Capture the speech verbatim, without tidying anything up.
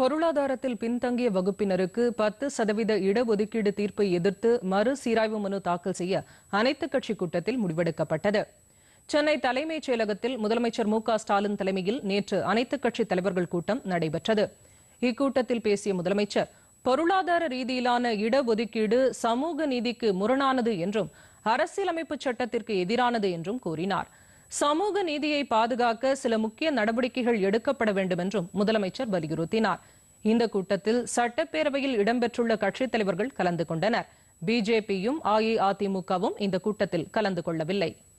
பொருளாதாரத்தில் பின்தங்கிய வகுப்பினருக்கு பத்து சதவீத இடஒதுக்கீடு தீர்ப்பை எதிர்த்து மறு சீராய்வு மனு தாக்கல் செய்ய அனைத்துக் கட்சி கூட்டத்தில் முடிவெடுக்கப்பட்டது. சென்னை தலைமைச் செயலகத்தில் முதலமைச்சர் மு க ஸ்டாலின் தலைமையில் நேற்று அனைத்துக் கட்சி தலைவர்கள் கூட்டம் நடைபெற்றது. இக்கூட்டத்தில் பேசிய முதலமைச்சர், பொருளாதார ரீதியிலான இடஒதுக்கீடு சமூக நீதிக்கு முரணானது என்றும் அரசியலமைப்பு சட்டத்திற்கு எதிரானது என்றும் கூறினார். சமூக நீதியை பாதுகாக்க சில முக்கிய நடவடிக்கைகள் எடுக்கப்பட வேண்டும் என்றும் முதலமைச்சர் வலியுறுத்தினார். இந்த கூட்டத்தில் சட்டப்பேரவையில் இடம்பெற்றுள்ள கட்சித் தலைவர்கள் கலந்து கொண்டனர். பிஜேபியும் அஇஅதிமுகவும் இந்த கூட்டத்தில் கலந்து கொள்ளவில்லை.